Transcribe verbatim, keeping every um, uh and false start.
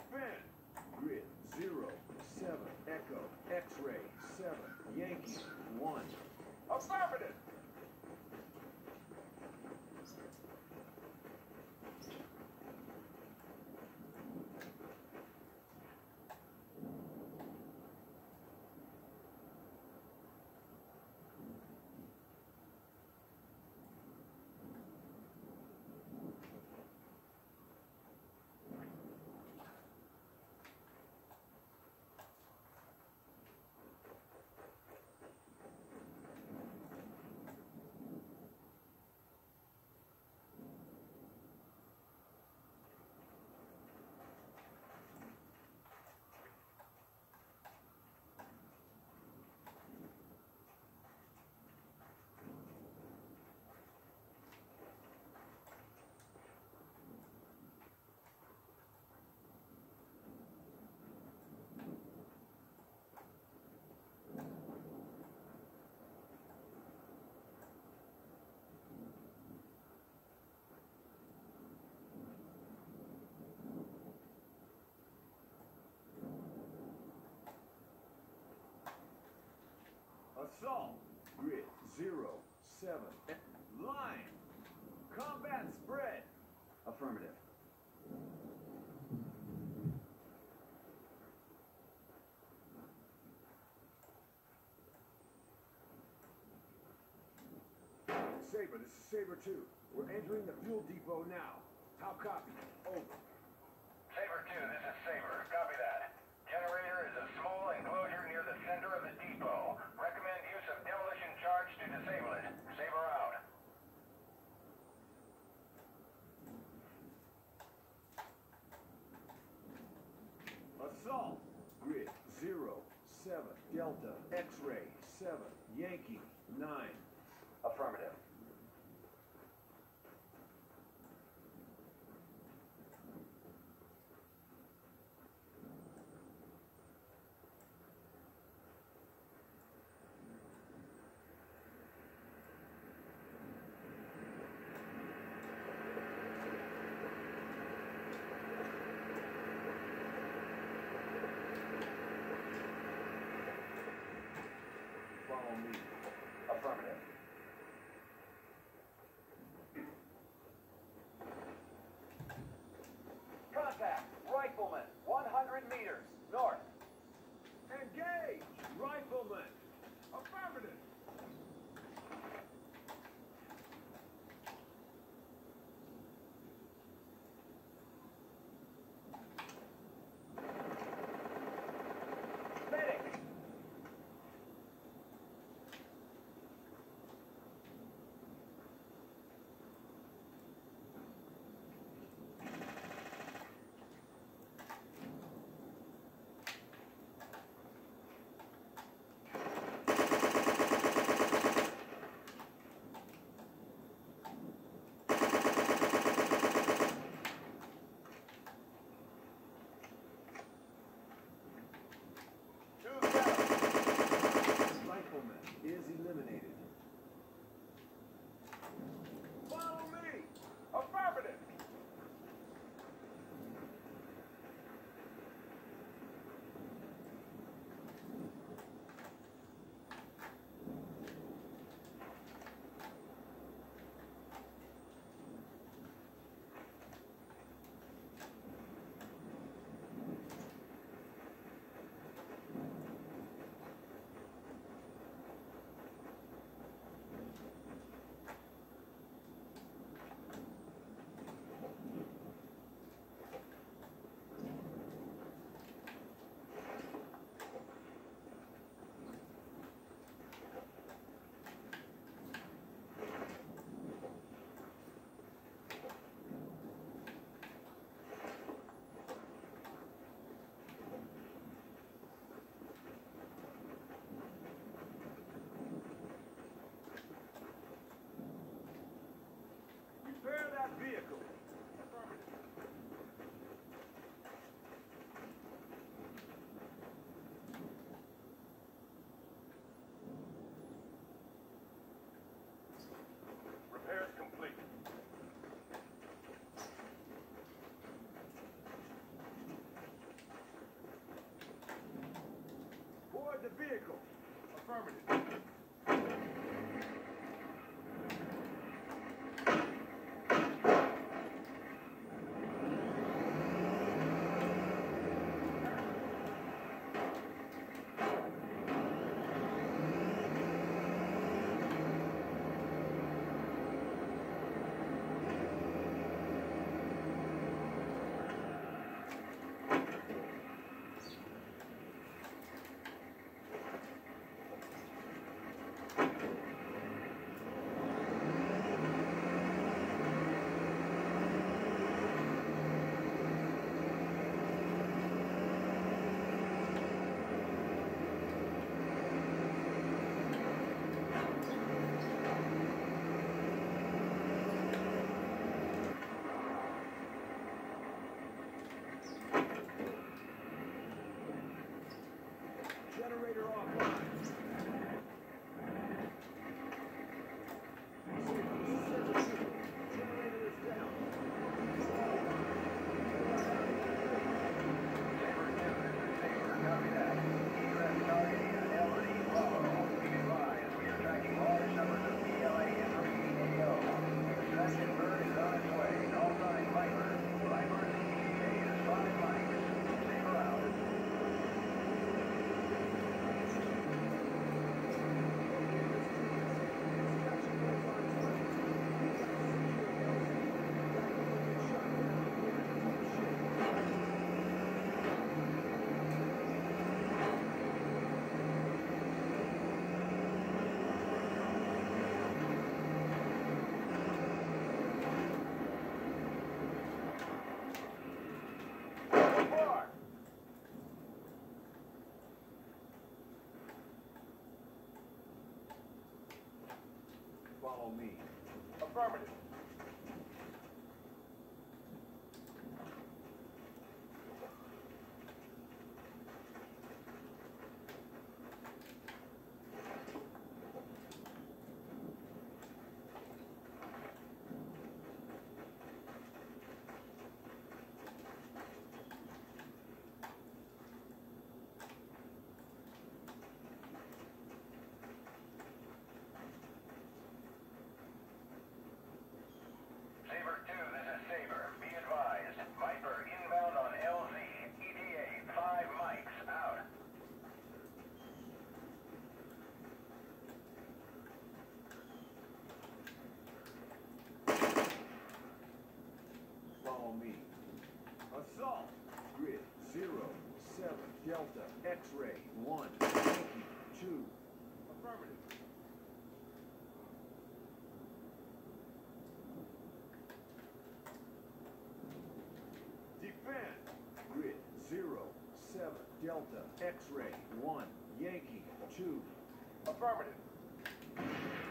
Expand. Grid zero, seven, Echo, X-ray, seven, Yankee, one. Affirmative. Assault. Grid zero, seven, line. Combat spread. Affirmative. Saber, this is Saber two. We're entering the fuel depot now. How copy? Over. Saber two, this is Saber. Copy that. Generator is a small enclosure near the center of the depot. Recommend use of demolition charge to disable it. Saber out. Assault. Grid zero, seven, Delta, X-ray, seven, Yankee, nine. Affirmative. Follow me. Affirmative. vehicle. Affirmative. Generator offline. Saber two. Generator is down. Saber two, this is Saber. Copy that. Egress target is L Z Bravo. Be advised, we are tracking large numbers of P L A and three A O. Extraction bird is on its way. Call sign Viper. Viper's E T A is five mics. Saber out. Follow me. Affirmative. Saber two, this is Saber. Be advised. Viper inbound on L Z. E T A, five mics. Out. Follow me. Assault. Grid zero seven Delta X-ray one Yankee two. Affirmative. Defend. Grid zero seven Delta X-ray one Yankee two. Affirmative.